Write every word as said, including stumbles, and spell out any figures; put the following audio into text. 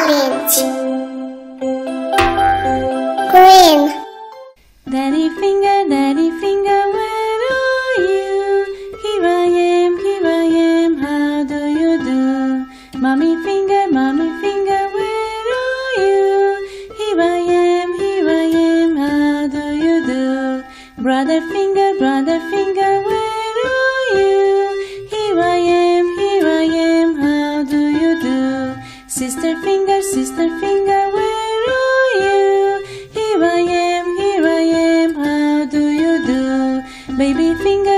orange, green. Daddy finger, daddy finger, where are you? Here I am, here I am, how do you do? Mommy finger, mommy finger, where are you? Here I am, here I am, how do you do? Brother finger, brother finger, where are you? Here I am, here I am, how do you do? Sister finger, sister finger, where are you? Here I am, here I am, how do you do? Baby finger,